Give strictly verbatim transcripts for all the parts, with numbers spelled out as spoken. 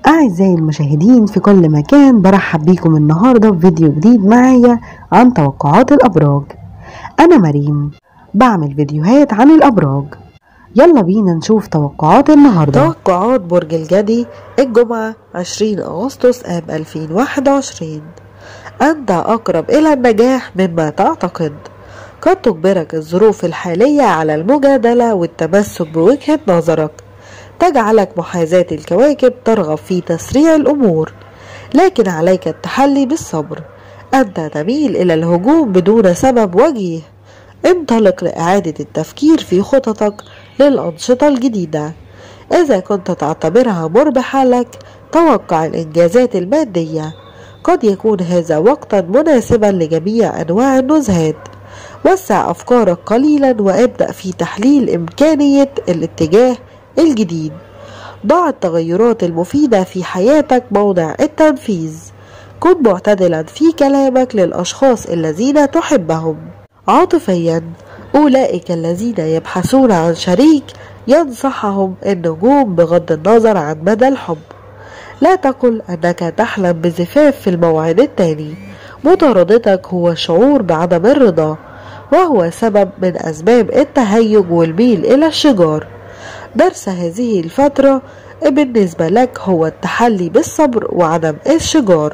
أعزائي المشاهدين في كل مكان، برحب بيكم النهاردة في فيديو جديد معايا عن توقعات الأبراج. أنا مريم بعمل فيديوهات عن الأبراج. يلا بينا نشوف توقعات النهاردة. توقعات برج الجدي الجمعة عشرين أغسطس عام ألفين وواحد وعشرين. أنت أقرب إلى النجاح مما تعتقد. قد تجبرك الظروف الحالية على المجادلة والتمسك بوجهة نظرك، تجعلك محاذاة الكواكب ترغب في تسريع الأمور، لكن عليك التحلي بالصبر. أنت تميل إلى الهجوم بدون سبب وجيه. انطلق لإعادة التفكير في خططك للأنشطة الجديدة. إذا كنت تعتبرها مربحة لك، توقع الإنجازات المادية. قد يكون هذا وقتا مناسبا لجميع أنواع النزهات. وسع أفكارك قليلا وابدأ في تحليل إمكانية الاتجاه الجديد. ضع التغيرات المفيدة في حياتك موضع التنفيذ. كن معتدلا في كلامك للأشخاص الذين تحبهم. عاطفيا، أولئك الذين يبحثون عن شريك ينصحهم النجوم بغض النظر عن مدى الحب. لا تقل أنك تحلم بزفاف في الموعد التالي. مطاردتك هو شعور بعدم الرضا، وهو سبب من أسباب التهيج والميل إلى الشجار. درس هذه الفترة بالنسبة لك هو التحلي بالصبر وعدم الشجار،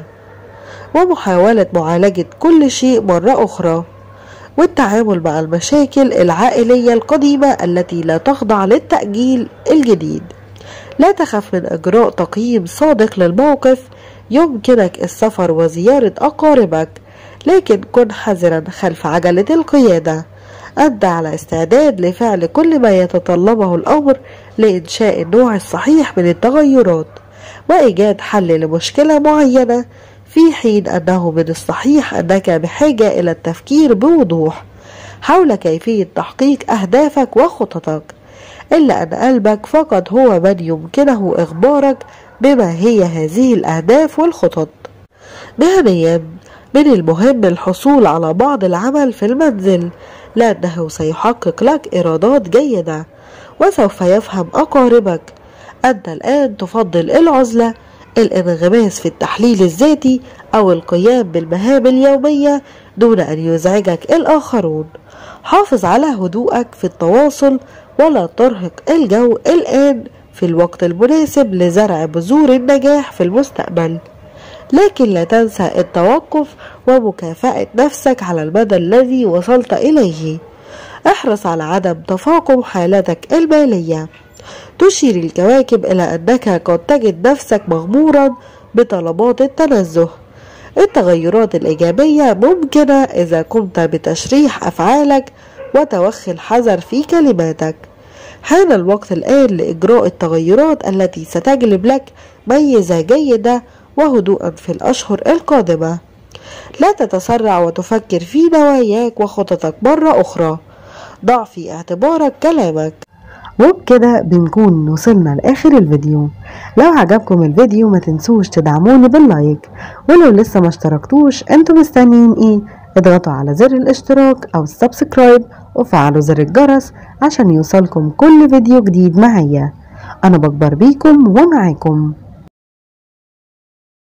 ومحاولة معالجة كل شيء مرة أخرى، والتعامل مع المشاكل العائلية القديمة التي لا تخضع للتأجيل الجديد. لا تخف من إجراء تقييم صادق للموقف. يمكنك السفر وزيارة أقاربك، لكن كن حذرا خلف عجلة القيادة. أنت على استعداد لفعل كل ما يتطلبه الأمر لإنشاء النوع الصحيح من التغيرات وإيجاد حل لمشكلة معينة، في حين أنه من الصحيح أنك بحاجة إلى التفكير بوضوح حول كيفية تحقيق أهدافك وخططك، إلا أن قلبك فقط هو من يمكنه إخبارك بما هي هذه الأهداف والخطط. مهنيا، من المهم الحصول على بعض العمل في المنزل، لأنه سيحقق لك إيرادات جيدة، وسوف يفهم أقاربك. أنت الآن تفضل العزلة، الانغماس في التحليل الذاتي أو القيام بالمهام اليومية دون أن يزعجك الآخرون. حافظ على هدوءك في التواصل، ولا ترهق الجو الآن في الوقت المناسب لزرع بذور النجاح في المستقبل. لكن لا تنسى التوقف ومكافأة نفسك على المدى الذي وصلت إليه. احرص على عدم تفاقم حالتك المالية. تشير الكواكب إلى أنك قد تجد نفسك مغمورا بطلبات التنزه. التغيرات الإيجابية ممكنة إذا قمت بتشريح أفعالك وتوخي الحذر في كلماتك. حان الوقت الآن لإجراء التغيرات التي ستجلب لك ميزة جيدة وهدوءا في الأشهر القادمة. لا تتسرع وتفكر في نواياك وخططك مرة أخرى. ضع في اعتبارك كلامك. وبكده بنكون وصلنا لآخر الفيديو. لو عجبكم الفيديو ما تنسوش تدعموني باللايك، ولو لسه ما اشتركتوش انتوا مستنيين ايه؟ اضغطوا على زر الاشتراك او السبسكرايب وفعلوا زر الجرس عشان يوصلكم كل فيديو جديد معايا. انا بكبر بيكم ومعاكم.